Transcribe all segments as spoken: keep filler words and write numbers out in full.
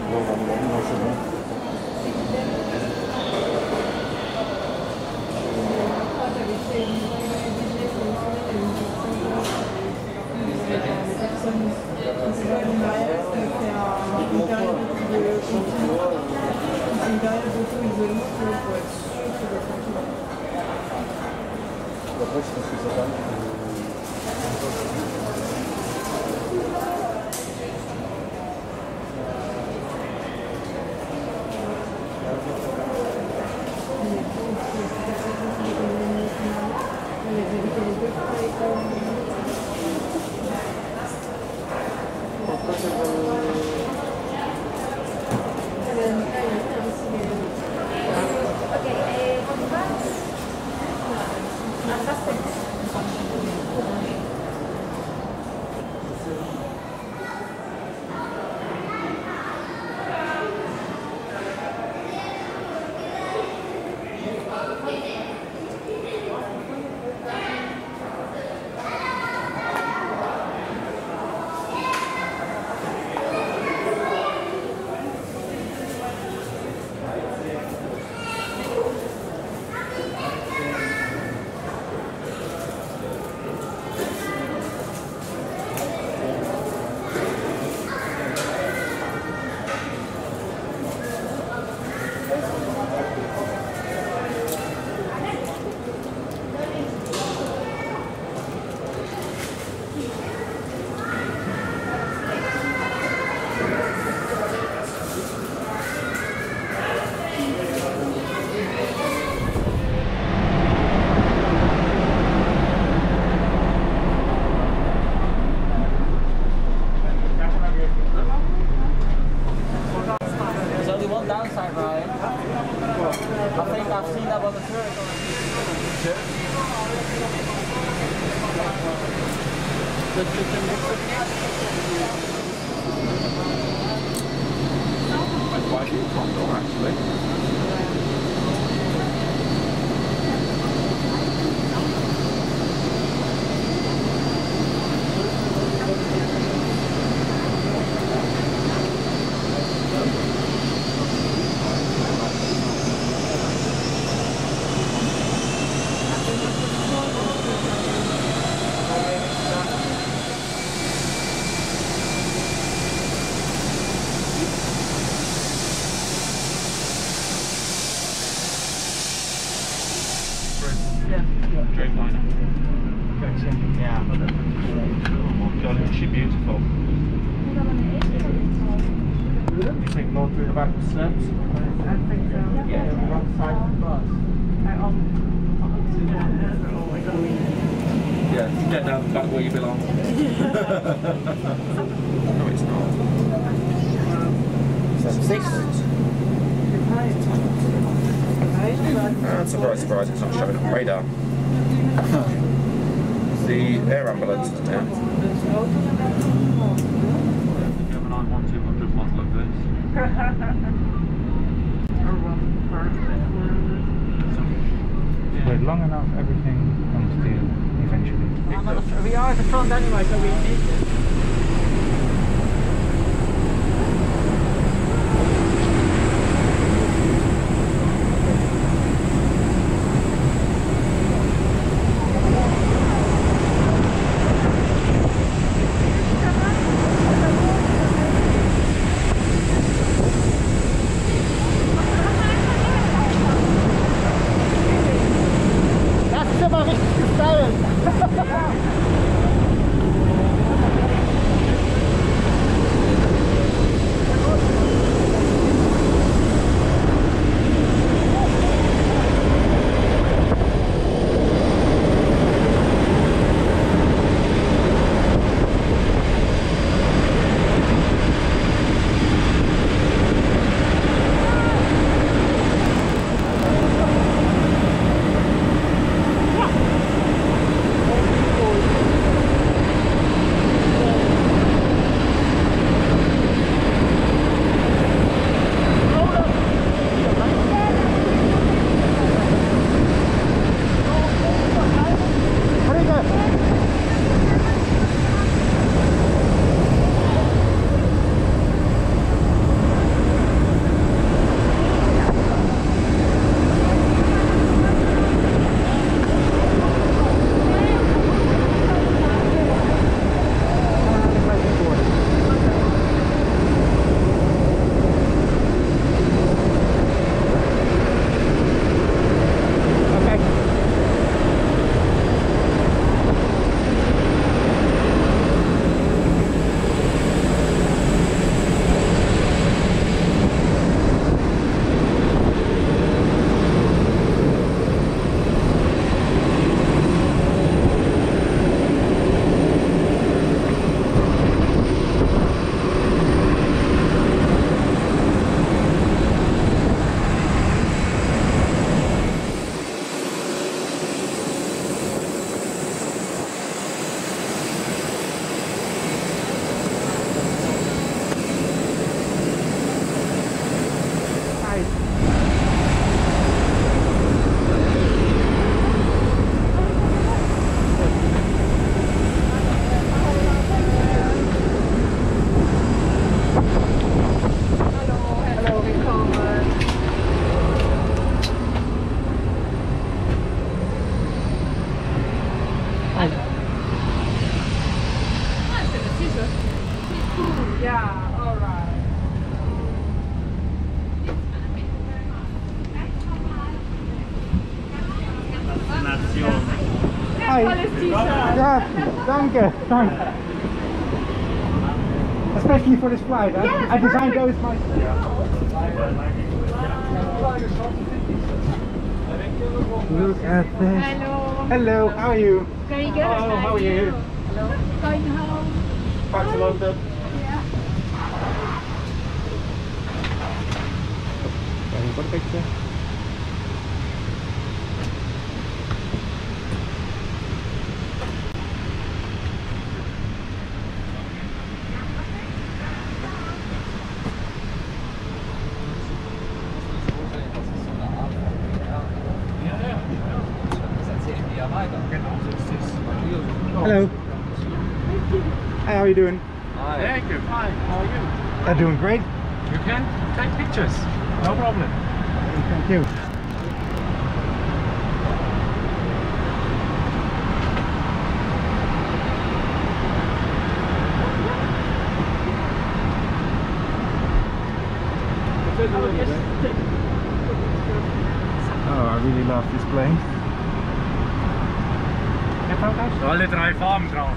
Surprise, surprise, it's not showing on radar. The air ambulance is down. You have a nine one two hundred model like this. Wait long enough, everything comes to you eventually. We are at the front anyway, so we need it. Yeah, alright. Hi. Ja, danke, danke. Especially for this flight, huh? Yes, I designed perfect. those myself. Look at this. Hello. Hello, how are you? Very good. Hello, how are you? Hello. Going home. Back to London. Yeah. Have you got a picture? Hello. Hi, how are you doing? Hi. Thank you. Fine. How are you? I'm doing great. You can take pictures. No problem. Thank you. Oh, I really love this plane. Alle drei Farben drauf.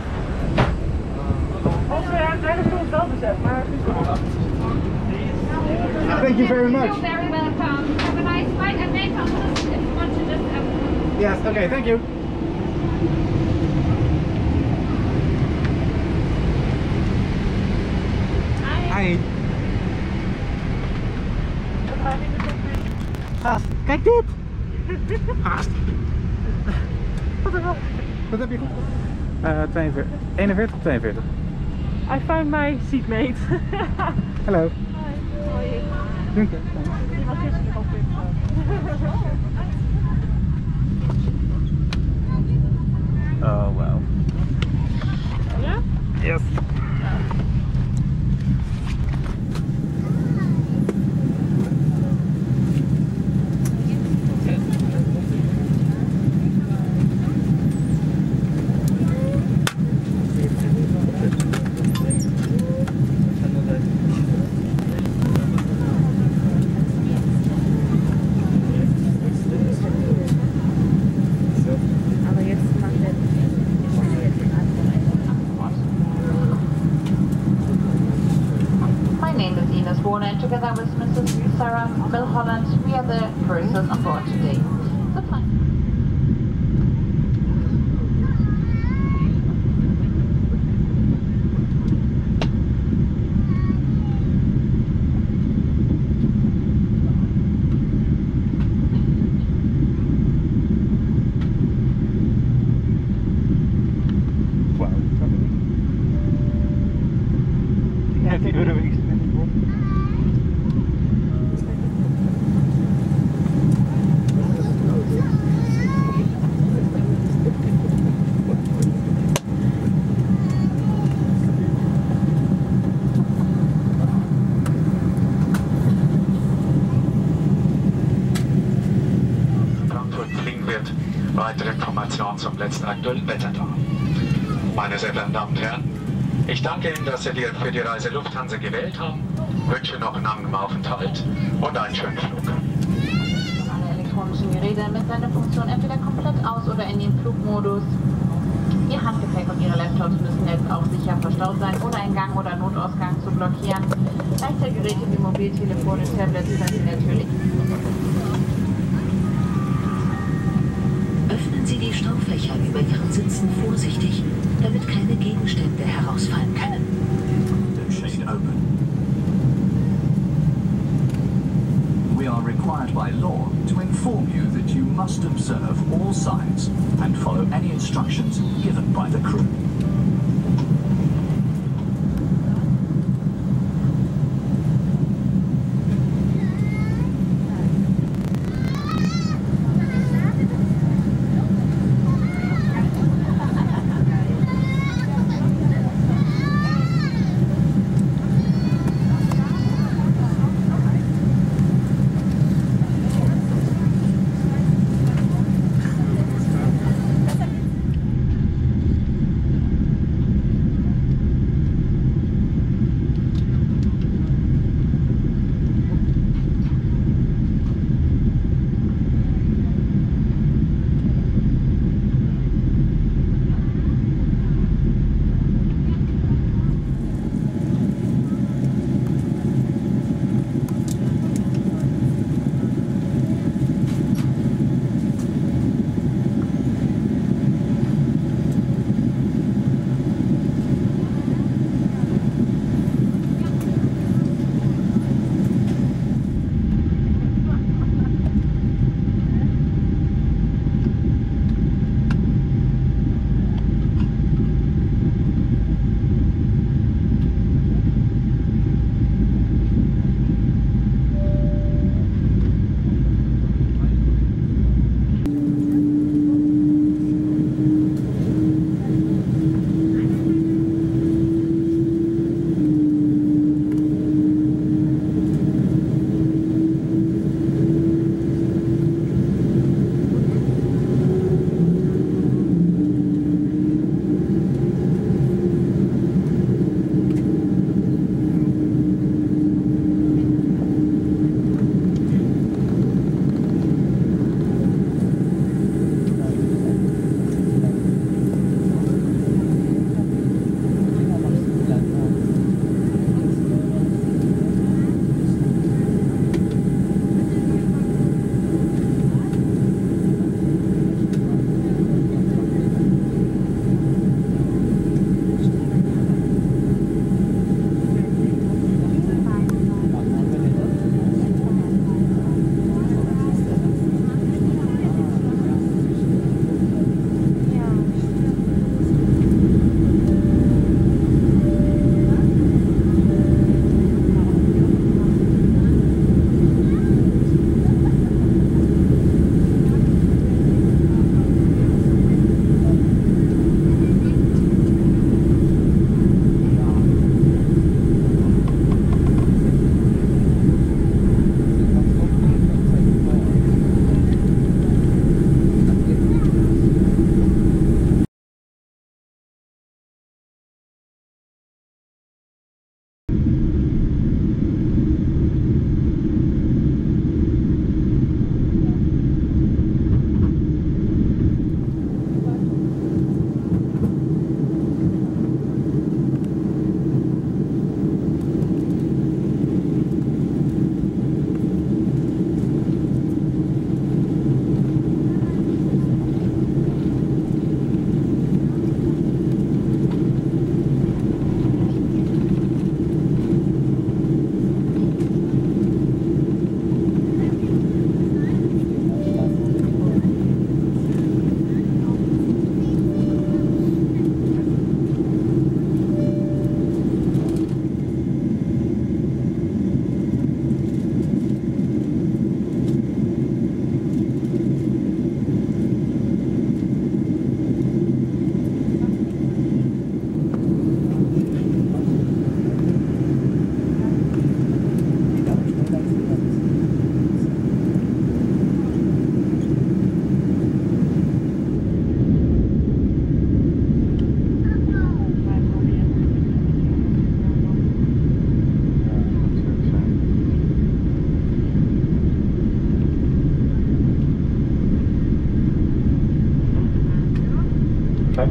Thank you very much. You're very welcome. Have a nice flight and make us if you want to just um, Yes, okay, thank you. Hi. Haast. Kijk dit! Haast. Wat heb je goed? Uh, tweeënveertig, eenenveertig of tweeënveertig? I found my seatmate. Hallo. Hi, how are you? Dank je. Die was gisteren al fit. Oh wow. Ja? Yes. And together with Missus Sarah Milholland, we are the persons on board today. The flight. Wow. Ja, die willen we iets. Weitere Informationen zum letzten aktuellen Wetter da. Meine sehr verehrten Damen und Herren, ich danke Ihnen, dass Sie für die Reise Lufthansa gewählt haben, wünsche noch einen angenehmen Aufenthalt und einen schönen Flug. Alle elektronischen Geräte mit seiner Funktion entweder komplett aus oder in den Flugmodus. Ihr Handgepäck und Ihre Laptops müssen jetzt auch sicher verstaut sein, ohne einen Gang oder Notausgang zu blockieren. Leichte Geräte wie Mobiltelefone, Tablets sind Sie natürlich. Öffnen Sie die Staufächer über Ihren Sitzen vorsichtig, damit keine Gegenstände herausfallen können. The shade open. We are required by law to inform you that you must observe all signs and follow any instructions given by the crew.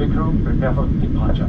Cabin crew, prepare for departure.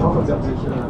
hoffe, Sie haben sich äh,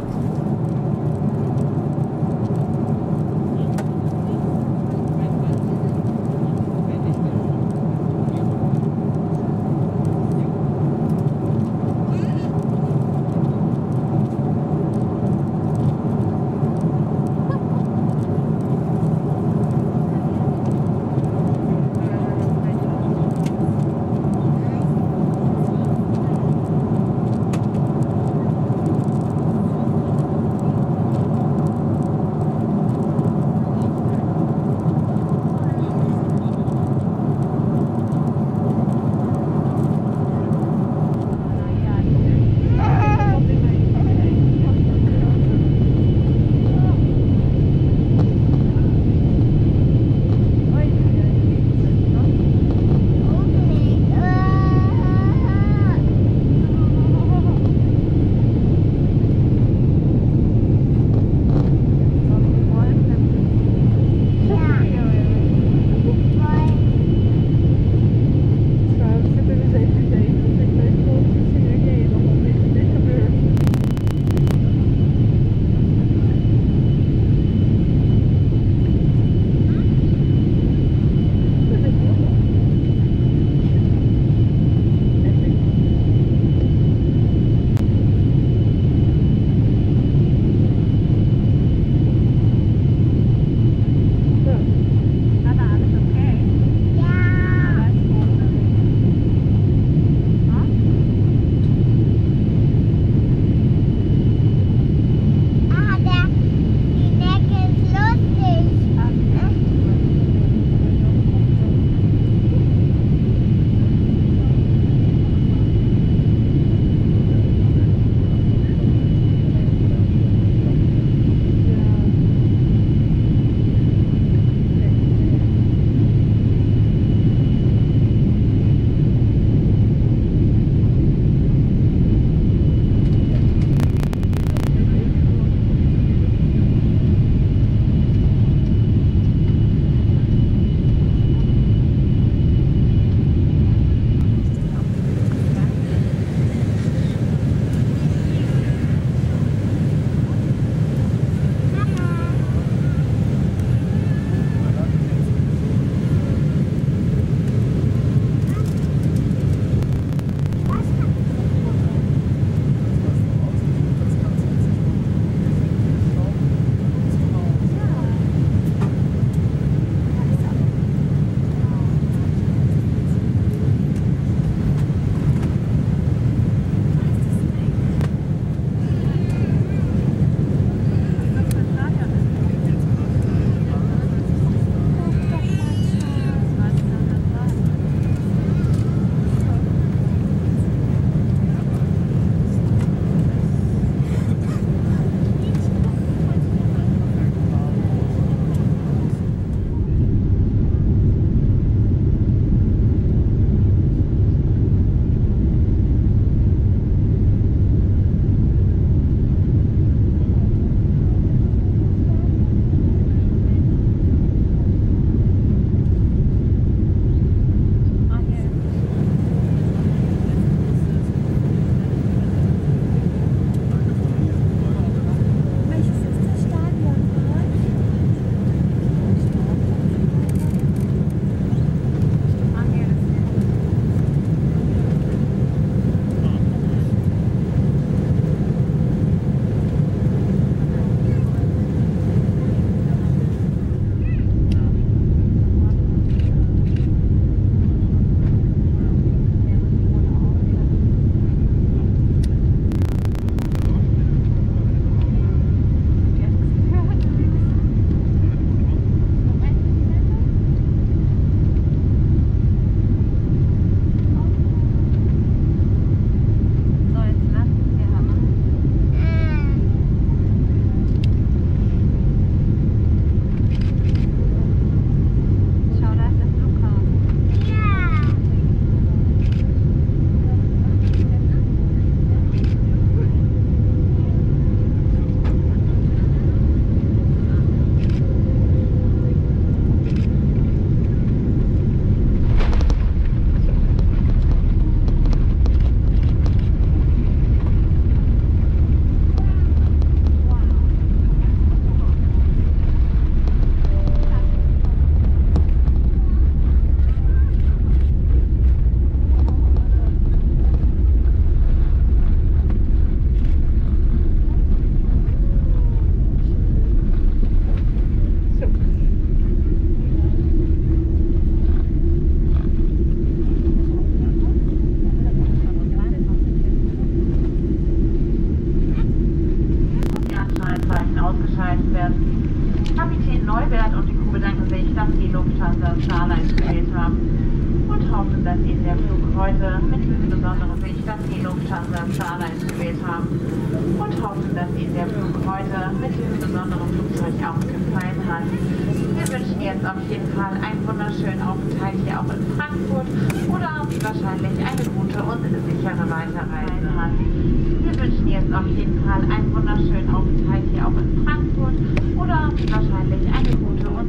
ausgeschaltet werden. Kapitän Neubert und die Crew bedanken sich, dass Sie Lufthansa Airlines gewählt haben und hoffen, dass Ihnen der Flug heute mit insbesondere sich, dass Sie Lufthansa Airlines gewählt haben und hoffen, dass Ihnen der Flug heute mit insbesonderem Flugzeug auch gefallen hat. Wir wünschen jetzt auf jeden Fall einen wunderschönen Aufenthalt hier auch in Frankfurt oder wie wahrscheinlich eine gute und sichere Weiterreise hat. Wir wünschen jetzt auf jeden Fall einen wunderschönen Aufenthalt hier auch in Frankfurt oder wie wahrscheinlich eine gute und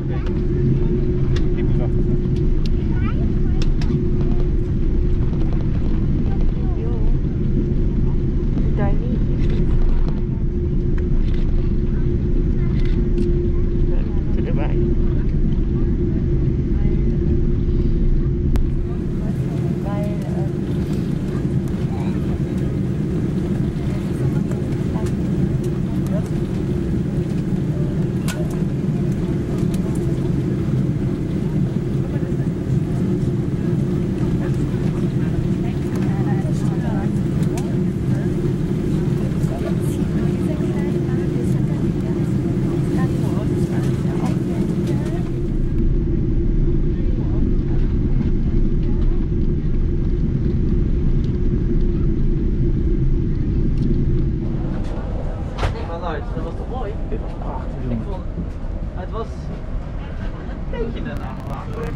Dat was toch mooi? Prachtig. Ik vond, het was een beetje een aanvraag.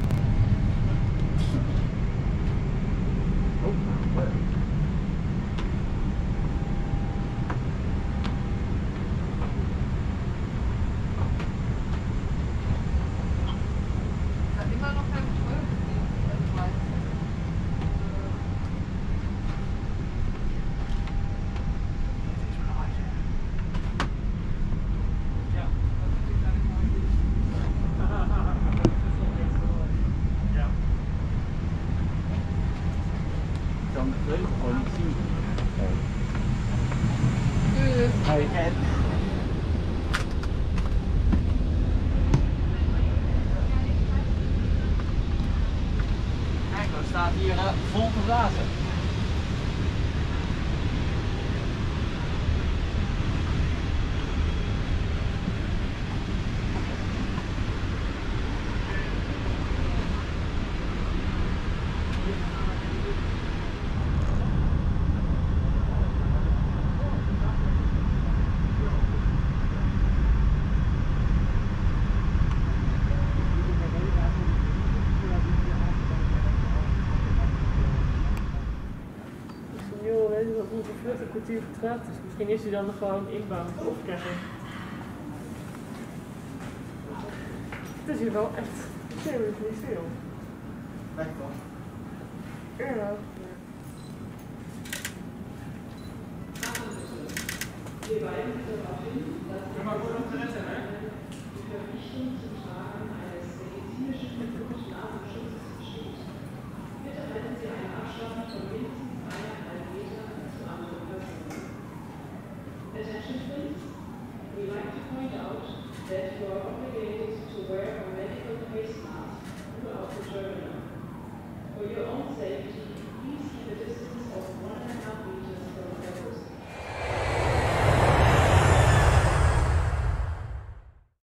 Staat hier uh, vol te blazen. Een kwartier vertraagd is. Misschien is hij dan nog gewoon inbouwend opkrijgen. Het is hier wel echt serieus niet veel. Lijkt wel. Ja. Attention please. We like to point out that you are obligated to wear a medical face mask throughout the terminal. For your own safety, please keep a distance of one and a